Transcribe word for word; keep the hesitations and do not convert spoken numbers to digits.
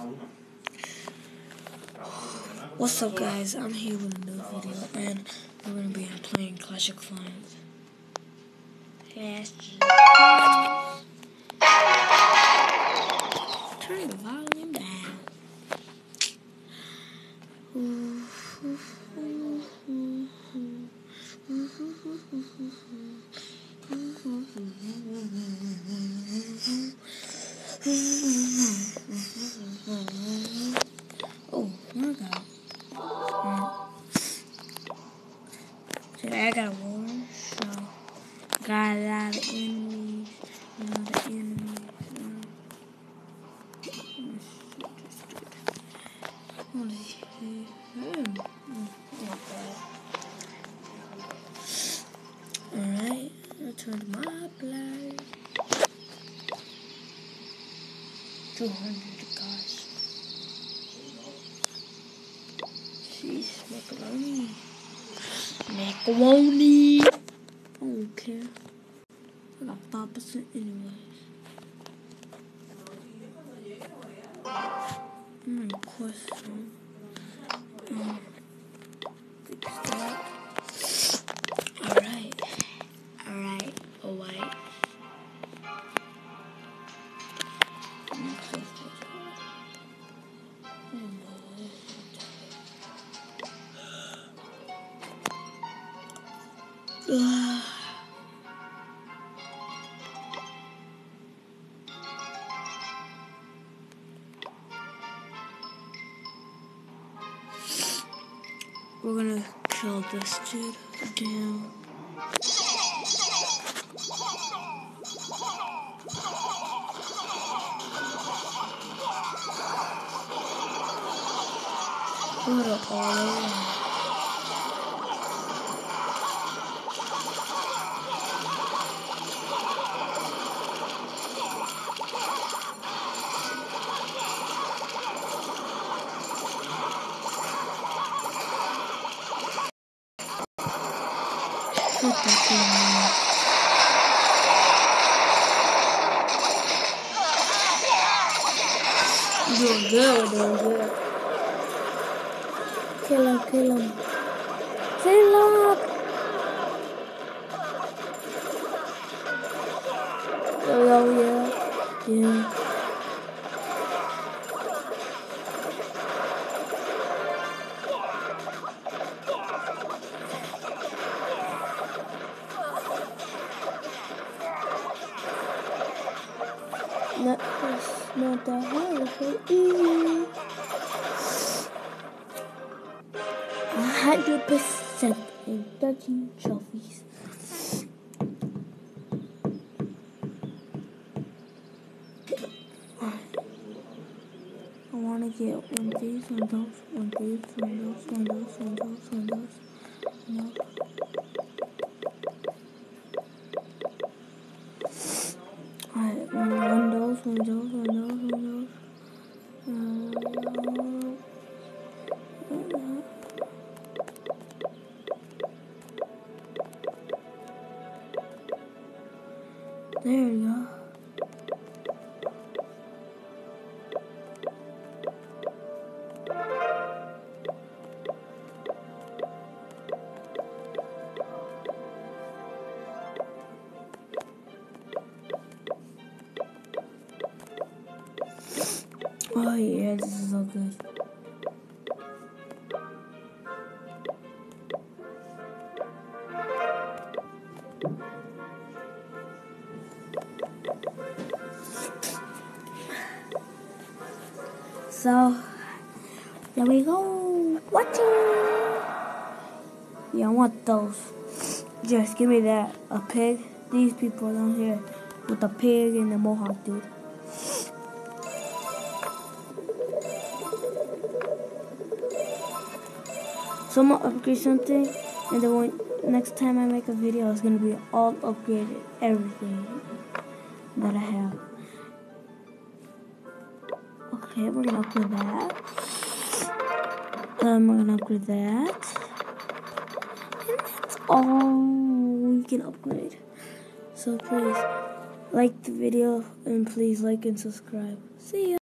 What's up, guys? I'm here with a new video, and we're gonna be playing Clash of Clans. Clash of Clans. Turn the volume down. Ooh, ooh, ooh, ooh, ooh. Oh my god. Today I got a war, so got a lot of enemies. You know, the enemies. Alright, I turned my blood. two hundred, guys. Sheesh, macaroni. Macaroni. I don't care. I got five percent anyways. Hmm, question. Um, fix that. Alright. Alright. Alright. Ugh. We're gonna kill this dude down. What up, all? Put that thing on. Doing good, doing good. Kill him, kill him. Kill him! Oh, yeah. Yeah. That was not that hard, but easy. one hundred percent in thirteen trophies. I want to get one of these, one of those, one of these, one of those, one of those, one of those, one of those. No. Alright, one of those, one of those, one of those, one of those. Uh, there we go. Oh yeah, this is so good. So, there we go. Watching. Yeah, I want those. Just give me that. A pig. These people down here with the pig and the mohawk dude. So I'm gonna upgrade something, and then when, next time I make a video, it's gonna be all upgraded, everything that I have. Okay, we're gonna upgrade that. Um, we're gonna upgrade that, and that's all we can upgrade. So please like the video, and please like and subscribe. See ya.